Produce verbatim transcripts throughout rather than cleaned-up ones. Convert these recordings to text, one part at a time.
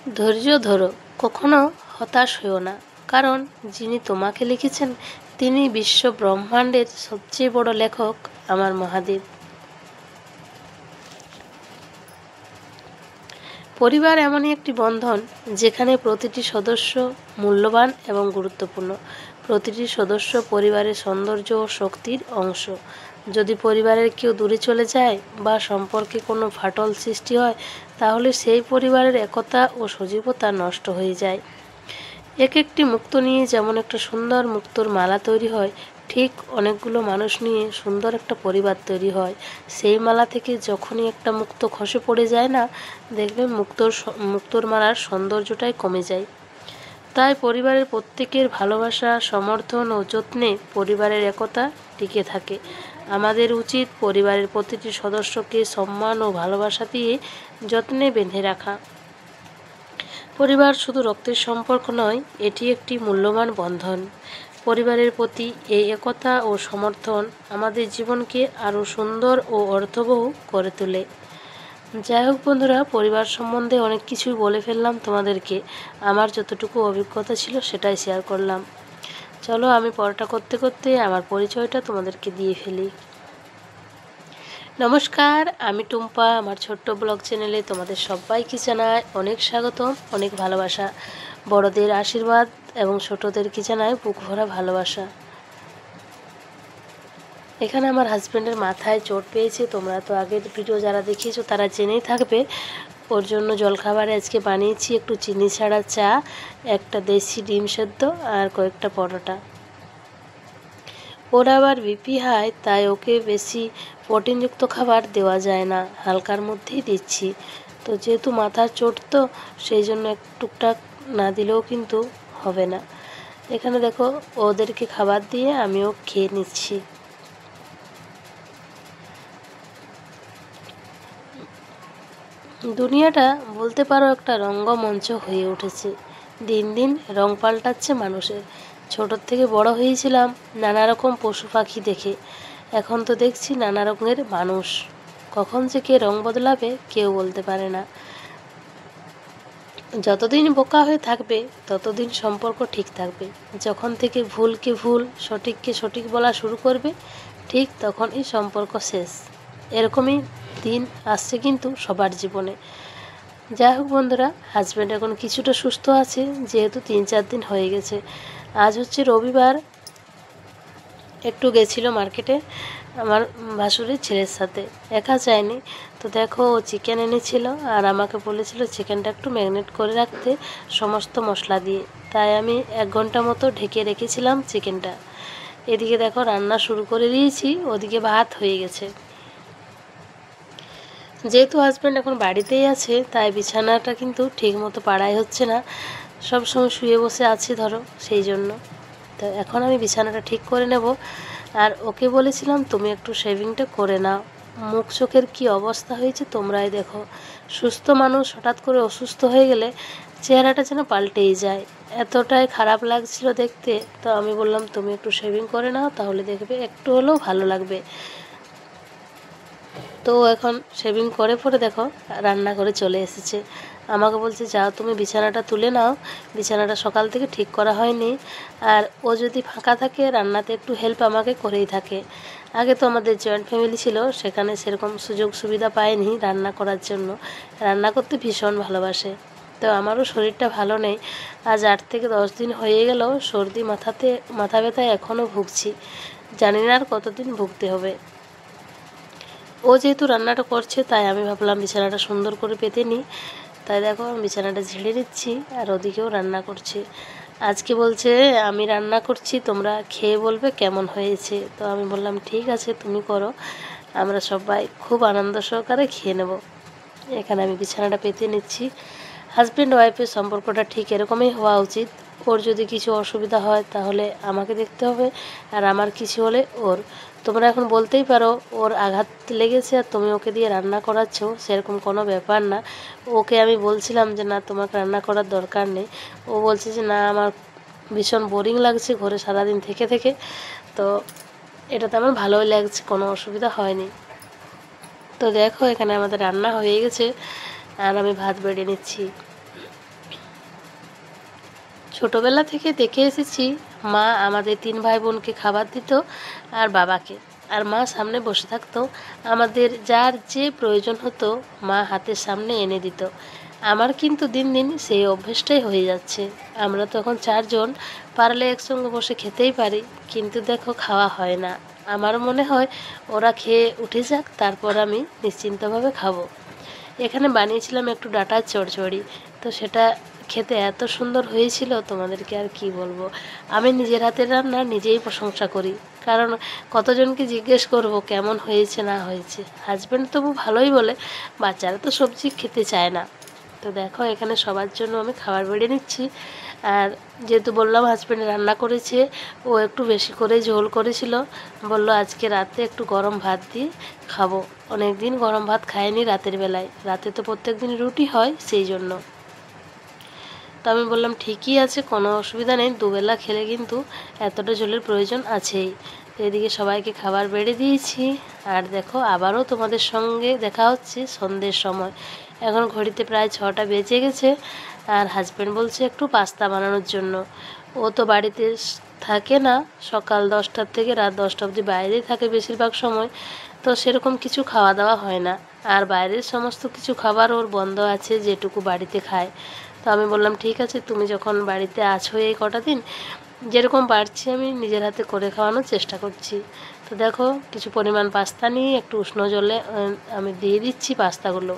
ধৈর্য ধরো, কখনো হতাশ হও না, কারণ যিনি তোমাকে লিখেছেন তিনি বিশ্ব ব্রহ্মাণ্ডের সবচেয়ে বড় লেখক, আমার মহাদেব। পরিবার এমনই একটি বন্ধন যেখানে প্রতিটি সদস্য মূল্যবান এবং গুরুত্বপূর্ণ। প্রতিটি সদস্য পরিবারের সৌন্দর্য ও শক্তির অংশ। যদি পরিবারের কেউ দূরে চলে যায় বা সম্পর্কে কোনো ফাটল সৃষ্টি হয়, তাহলে সেই পরিবারের একতা ও সজীবতা নষ্ট হয়ে যায়। এক একটি মুক্তো নিয়ে যেমন একটা সুন্দর মুক্তোর মালা তৈরি হয়, ঠিক অনেকগুলো মানুষ নিয়ে সুন্দর একটা পরিবার তৈরি হয়। সেই মালা থেকে যখনই একটা মুক্তো খসে পড়ে যায় না, দেখবেন মুক্তোর মুক্তোর মালার সৌন্দর্যটাই কমে যায়। তাই পরিবারের প্রত্যেকের ভালোবাসা, সমর্থন ও যত্নে পরিবারের একতা টিকে থাকে। আমাদের উচিত পরিবারের প্রতিটি সদস্যকে সম্মান ও ভালোবাসা দিয়ে যত্নে বেঁধে রাখা। পরিবার শুধু রক্তের সম্পর্ক নয়, এটি একটি মূল্যবান বন্ধন। পরিবারের প্রতি এই একতা ও সমর্থন আমাদের জীবনকে আরও সুন্দর ও অর্থবহ করে তোলে। যাই হোক বন্ধুরা, পরিবার সম্বন্ধে অনেক কিছুই বলে ফেললাম তোমাদেরকে। আমার যতটুকু অভিজ্ঞতা ছিল সেটাই শেয়ার করলাম। চলো আমি পড়াটা করতে করতে আমার পরিচয়টা তোমাদেরকে দিয়ে ফেলি। নমস্কার, আমি টুম্পা। আমার ছোট্ট ব্লগ চ্যানেলে তোমাদের সবাইকে জানাই অনেক স্বাগতম, অনেক ভালোবাসা। বড়দের আশীর্বাদ এবং ছোটদেরকে জানাই বুক ভরা ভালোবাসা। এখানে আমার হাজব্যান্ডের মাথায় চোট পেয়েছে। তোমরা তো আগের ভিডিও যারা দেখিয়েছো তারা জেনেই থাকবে। ওর জন্য জলখাবারে আজকে বানিয়েছি একটু চিনি ছাড়া চা, একটা দেশি ডিম সেদ্ধ আর কয়েকটা পরোটা। ওর আবার বিপি হাই, তাই ওকে বেশি প্রোটিনযুক্ত খাবার দেওয়া যায় না, হালকার মধ্যেই দিচ্ছি। তো যেহেতু মাথার চোট, তো সেই জন্য এক টুকটাক না দিলেও কিন্তু হবে না। এখানে দেখো ওদেরকে খাবার দিয়ে আমিও খেয়ে নিচ্ছি। দুনিয়াটা বলতে পারো একটা রঙ্গমঞ্চ হয়ে উঠেছে। দিন দিন রং পাল্টাচ্ছে মানুষের। ছোটোর থেকে বড় হয়েছিলাম নানা রকম পশু পাখি দেখে, এখন তো দেখছি নানা রকমের মানুষ। কখন যে কে রং বদলাবে কেউ বলতে পারে না। যতদিন বোকা হয়ে থাকবে ততদিন সম্পর্ক ঠিক থাকবে। যখন থেকে ভুলকে ভুল, সঠিককে সঠিক বলা শুরু করবে, ঠিক তখন এই সম্পর্ক শেষ। এরকমই দিন আসছে কিন্তু সবার জীবনে। যাই হোক বন্ধুরা, হাজব্যান্ড এখন কিছুটা সুস্থ আছে, যেহেতু তিন চার দিন হয়ে গেছে। আজ হচ্ছে রবিবার, একটু গেছিল মার্কেটে আমার ভাসুরের ছেলের সাথে, একা যায়নি। তো দেখো ও চিকেন এনেছিল আর আমাকে বলেছিল চিকেনটা একটু ম্যারিনেট করে রাখতে সমস্ত মশলা দিয়ে। তাই আমি এক ঘন্টা মতো ঢেকে রেখেছিলাম চিকেনটা। এদিকে দেখো রান্না শুরু করে দিয়েছি, ওদিকে ভাত হয়ে গেছে। যেহেতু হাজব্যান্ড এখন বাড়িতেই আছে, তাই বিছানাটা কিন্তু ঠিক মতো পাড়াই হচ্ছে না, সব সময় শুয়ে বসে আছি ধরো, সেই জন্য। তো এখন আমি বিছানাটা ঠিক করে নেব। আর ওকে বলেছিলাম তুমি একটু শেভিংটা করে নাও। মুখ চোখের কী অবস্থা হয়েছে তোমরাই দেখো। সুস্থ মানুষ হঠাৎ করে অসুস্থ হয়ে গেলে চেহারাটা যেন পাল্টেই যায়, এতটাই খারাপ লাগছিল দেখতে। তো আমি বললাম তুমি একটু শেভিং করে নাও, তাহলে দেখবে একটু হলেও ভালো লাগবে। তো এখন শেভিং করে পরে দেখো রান্না করে চলে এসেছে। আমাকে বলছে যাও তুমি বিছানাটা তুলে নাও, বিছানাটা সকাল থেকে ঠিক করা হয়নি। আর ও যদি ফাঁকা থাকে রান্নাতে একটু হেল্প আমাকে করেই থাকে। আগে তো আমাদের জয়েন্ট ফ্যামিলি ছিল, সেখানে সেরকম সুযোগ সুবিধা পায়নি রান্না করার জন্য। রান্না করতে ভীষণ ভালোবাসে। তো আমারও শরীরটা ভালো নেই, আজ আট থেকে দশ দিন হয়ে গেল সর্দি, মাথাতে মাথা ব্যথায় এখনও ভুগছি। জানি না আর কতদিন ভুগতে হবে। ও যেহেতু রান্নাটা করছে, তাই আমি ভাবলাম বিছানাটা সুন্দর করে পেতে নিই। তাই দেখো আমি বিছানাটা ঝেড়ে নিচ্ছি আর ওদিকেও রান্না করছি। আজকে বলছে আমি রান্না করছি, তোমরা খেয়ে বলবে কেমন হয়েছে। তো আমি বললাম ঠিক আছে তুমি করো, আমরা সবাই খুব আনন্দ সহকারে খেয়ে নেব। এখানে আমি বিছানাটা পেতে নিচ্ছি। হাজব্যান্ড ওয়াইফের সম্পর্কটা ঠিক এরকমই হওয়া উচিত। ওর যদি কিছু অসুবিধা হয় তাহলে আমাকে দেখতে হবে, আর আমার কিছু হলে ওর। তোমরা এখন বলতেই পারো ওর আঘাত লেগেছে আর তুমি ওকে দিয়ে রান্না করাচ্ছ, সেরকম কোনো ব্যাপার না। ওকে আমি বলছিলাম যে না তোমাকে রান্না করার দরকার নেই। ও বলছে যে না আমার ভীষণ বোরিং লাগছে ঘরে সারাদিন থেকে থেকে, তো এটাতে আমার ভালোই লাগছে, কোনো অসুবিধা হয়নি। তো দেখো এখানে আমাদের রান্না হয়ে গেছে আর আমি ভাত বেড়ে নিচ্ছি। ছোটোবেলা থেকে দেখে এসেছি মা আমাদের তিন ভাই বোনকে খাবার দিত আর বাবাকে, আর মা সামনে বসে থাকতো, আমাদের যার যে প্রয়োজন হতো মা হাতের সামনে এনে দিত। আমার কিন্তু দিন দিন সেই অভ্যেসটাই হয়ে যাচ্ছে। আমরা তখন চারজন পারলে একসঙ্গে বসে খেতেই পারি, কিন্তু দেখো খাওয়া হয় না। আমার মনে হয় ওরা খেয়ে উঠে যাক, তারপর আমি নিশ্চিন্তভাবে খাবো। এখানে বানিয়েছিলাম একটু ডাঁটার চচ্চড়ি, তো সেটা খেতে এত সুন্দর হয়েছিল তোমাদেরকে আর কি বলবো। আমি নিজের হাতের রান্না নিজেই প্রশংসা করি, কারণ কতজনকে জিজ্ঞেস করব কেমন হয়েছে না হয়েছে। হাজব্যান্ড তবু ভালোই বলে, বাচ্চারা তো সবজি খেতে চায় না। তো দেখো এখানে সবার জন্য আমি খাবার বেড়ে নিচ্ছি। আর যেহেতু বললাম হাজব্যান্ড রান্না করেছে, ও একটু বেশি করে ঝোল করেছিল, বললো আজকে রাতে একটু গরম ভাত দিয়ে খাবো। অনেক দিন গরম ভাত খায়নি রাতের বেলায়, রাতে তো প্রত্যেক দিন রুটি হয় সেই জন্য। তো আমি বললাম ঠিকই আছে, কোনো অসুবিধা নেই, দুবেলা খেলে কিন্তু এতটা ঝোলের প্রয়োজন আছেই। তো এদিকে সবাইকে খাবার বেড়ে দিয়েছি। আর দেখো আবারও তোমাদের সঙ্গে দেখা হচ্ছে সন্ধ্যের সময়। এখন ঘড়িতে প্রায় ছটা বেজে গেছে, আর হাজব্যান্ড বলছে একটু পাস্তা বানানোর জন্য। ও তো বাড়িতে থাকে না, সকাল দশটার থেকে রাত দশটা অবধি বাইরেই থাকে বেশিরভাগ সময়, তো সেরকম কিছু খাওয়া দাওয়া হয় না। আর বাইরের সমস্ত কিছু খাবার ওর বন্ধ আছে, যেটুকু বাড়িতে খায়। তো আমি বললাম ঠিক আছে, তুমি যখন বাড়িতে আছো এই কটা দিন, যেরকম পারছি আমি নিজের হাতে করে খাওয়ানোর চেষ্টা করছি। তো দেখো কিছু পরিমাণ পাস্তা নিয়ে একটু উষ্ণ জলে আমি দিয়ে দিচ্ছি পাস্তাগুলো।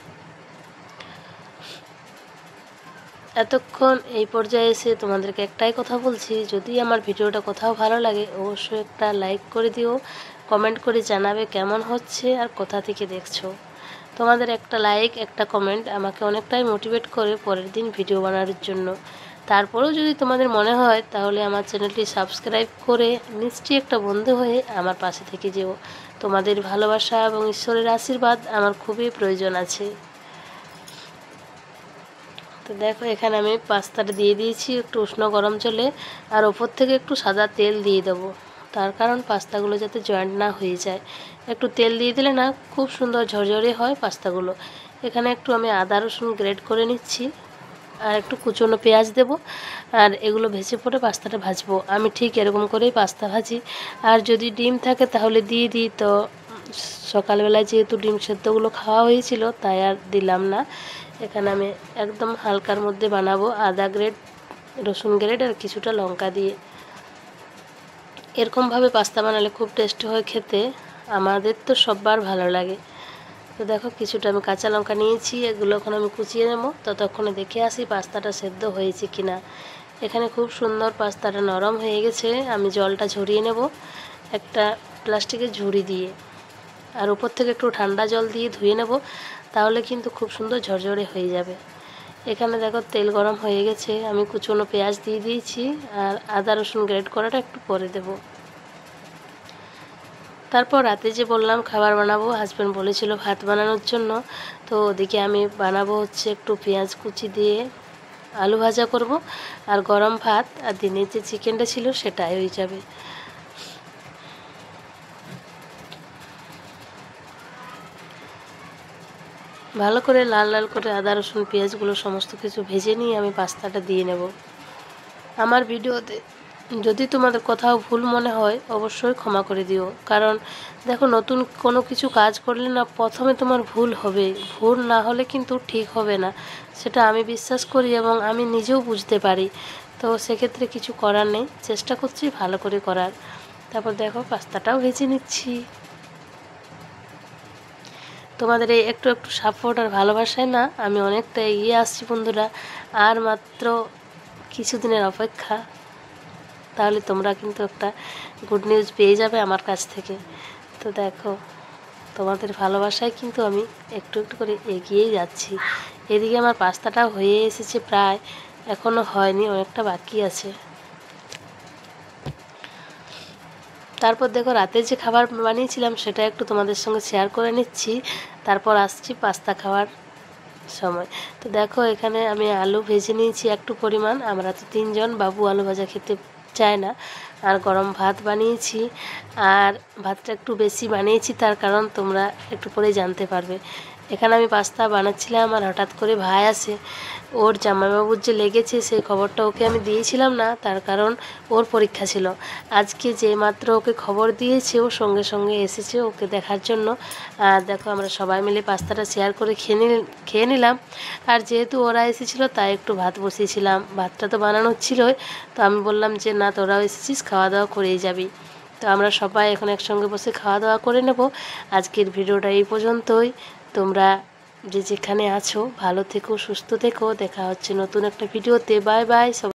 এতক্ষণ এই পর্যায়ে এসে তোমাদেরকে একটাই কথা বলছি, যদি আমার ভিডিওটা কোথাও ভালো লাগে অবশ্যই একটা লাইক করে দিও, কমেন্ট করে জানাবে কেমন হচ্ছে আর কোথা থেকে দেখছো। তোমাদের একটা লাইক একটা কমেন্ট আমাকে অনেকটাই মোটিভেট করে পরের দিন ভিডিও বানানোর জন্য। তারপরেও যদি তোমাদের মনে হয় তাহলে আমার চ্যানেলটি সাবস্ক্রাইব করে নিশ্চয়ই একটা বন্ধু হয়ে আমার পাশে থেকে যেও। তোমাদের ভালোবাসা এবং ঈশ্বরের আশীর্বাদ আমার খুবই প্রয়োজন আছে। তো দেখো এখানে আমি পাস্তাটা দিয়ে দিয়েছি একটু উষ্ণ গরম জলে, আর ওপর থেকে একটু সাদা তেল দিয়ে দেবো, তার কারণ পাস্তাগুলো যাতে জয়েন্ট না হয়ে যায়। একটু তেল দিয়ে দিলে না খুব সুন্দর ঝরঝরে হয় পাস্তাগুলো। এখানে একটু আমি আদা রসুন গ্রেট করে নিচ্ছি, আর একটু কুচনো পেঁয়াজ দেব, আর এগুলো ভেজে পরে পাস্তাটা ভাজবো। আমি ঠিক এরকম করেই পাস্তা ভাজি। আর যদি ডিম থাকে তাহলে দিয়ে দিই, তো সকালবেলায় যেহেতু ডিম সেদ্ধগুলো খাওয়া হয়েছিল তাই আর দিলাম না। এখানে আমি একদম হালকার মধ্যে বানাবো, আদা গ্রেড রসুন গ্রেড আর কিছুটা লঙ্কা দিয়ে। এরকমভাবে পাস্তা বানালে খুব টেস্টি হয় খেতে, আমাদের তো সববার ভালো লাগে। তো দেখো কিছুটা আমি কাঁচা লঙ্কা নিয়েছি, এগুলো এখন আমি কুচিয়ে নেব, ততক্ষণে দেখে আসি পাস্তাটা সেদ্ধ হয়েছে কিনা। এখানে খুব সুন্দর পাস্তাটা নরম হয়ে গেছে, আমি জলটা ঝরিয়ে নেব একটা প্লাস্টিকের ঝুড়ি দিয়ে, আর উপর থেকে একটু ঠান্ডা জল দিয়ে ধুয়ে নেব, তাহলে কিন্তু খুব সুন্দর ঝরঝরে হয়ে যাবে। এখানে দেখো তেল গরম হয়ে গেছে, আমি কুচনো পেঁয়াজ দিয়ে দিয়েছি, আর আদা রসুন গ্রেট করাটা একটু পরে দেব। তারপর রাতে যে বললাম খাবার বানাবো, হাজব্যান্ড বলেছিল ভাত বানানোর জন্য, তো ওদিকে আমি বানাবো হচ্ছে একটু পেঁয়াজ কুচি দিয়ে আলু ভাজা করব, আর গরম ভাত আর দিনের যে চিকেনটা ছিল সেটাই হয়ে যাবে। ভালো করে লাল লাল করে আদা রসুন পেঁয়াজগুলো সমস্ত কিছু ভেজে নিয়ে আমি পাস্তাটা দিয়ে নেব। আমার ভিডিওতে যদি তোমাদের কোথাও ভুল মনে হয় অবশ্যই ক্ষমা করে দিও, কারণ দেখো নতুন কোনো কিছু কাজ করলে না প্রথমে তোমার ভুল হবে, ভুল না হলে কিন্তু ঠিক হবে না, সেটা আমি বিশ্বাস করি এবং আমি নিজেও বুঝতে পারি। তো সেক্ষেত্রে কিছু করার নেই, চেষ্টা করছি ভালো করে করার। তারপর দেখো পাস্তাটাও ভেজে নিচ্ছি। তোমাদের এই একটু একটু সাপোর্ট আর ভালোবাসায় না আমি অনেকটা এগিয়ে আসছি বন্ধুরা। আর মাত্র কিছুদিনের অপেক্ষা, তাহলে তোমরা কিন্তু একটা গুড নিউজ পেয়ে যাবে আমার কাছ থেকে। তো দেখো তোমাদের ভালোবাসায় কিন্তু আমি একটু একটু করে এগিয়েই যাচ্ছি। এদিকে আমার পাস্তাটাও হয়ে এসেছে প্রায়, এখনও হয়নি, অনেকটা বাকি আছে। তারপর দেখো রাতে যে খাবার বানিয়েছিলাম সেটা একটু তোমাদের সঙ্গে শেয়ার করে নিচ্ছি, তারপর আসছি পাস্তা খাওয়ার সময়। তো দেখো এখানে আমি আলু ভেজে নিয়েছি একটু পরিমাণ, আমরা তো তিনজন, বাবু আলু ভাজা খেতে চায় না। আর গরম ভাত বানিয়েছি, আর ভাতটা একটু বেশি বানিয়েছি তার কারণ তোমরা একটু পরে জানতে পারবে। এখানে আমি পাস্তা বানাচ্ছিলাম আর হঠাৎ করে ভাই আসে। ওর জামাইবাবুর যে লেগেছে সেই খবরটা ওকে আমি দিয়েছিলাম না, তার কারণ ওর পরীক্ষা ছিল। আজকে যে মাত্র ওকে খবর দিয়েছে ও সঙ্গে সঙ্গে এসেছে ওকে দেখার জন্য। আর দেখো আমরা সবাই মিলে পাস্তাটা শেয়ার করে খেয়ে নিল খেয়ে নিলাম। আর যেহেতু ওরা এসেছিলো তাই একটু ভাত বসিয়েছিলাম, ভাতটা তো বানানো ছিলই, তো আমি বললাম যে না তোরাও এসেছিস খাওয়া দাওয়া করেই যাবি। তো আমরা সবাই এখন একসঙ্গে বসে খাওয়া দাওয়া করে নেব। আজকের ভিডিওটা এই পর্যন্তই। তোমরা যে যেখানে আছো ভালো থেকো, সুস্থ থেকো। দেখা হচ্ছে নতুন একটা ভিডিওতে। Bye by.